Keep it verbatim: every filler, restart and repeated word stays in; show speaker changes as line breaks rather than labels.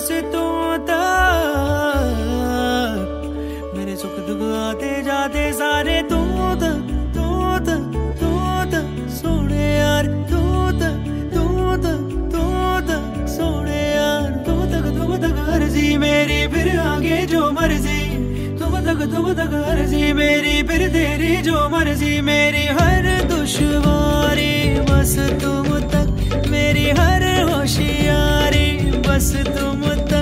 तुम तक, मेरे सुख दुख आते जाते सारे तू तक, तू तक, तू तक सोने यार, तू तक, तू तक, तू तक सोने यार, तू तक, तुम तक अर्जी मेरी, फिर आगे जो मर्जी, तुम तक, तुम तक अर्जी मेरी, फिर तेरी जो मर्जी, मेरी हर दुश्वारी बस तुम तक, मेरी हर होशियारी बस तुम तक।